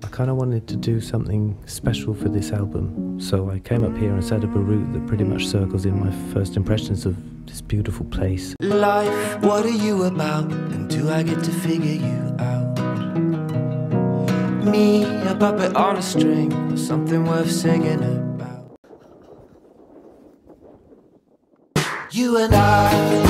I kind of wanted to do something special for this album, so I came up here and set up a route that pretty much circles in my first impressions of this beautiful place. Life, what are you about? And do I get to figure you out? Me, a puppet on a string, or something worth singing about. You and I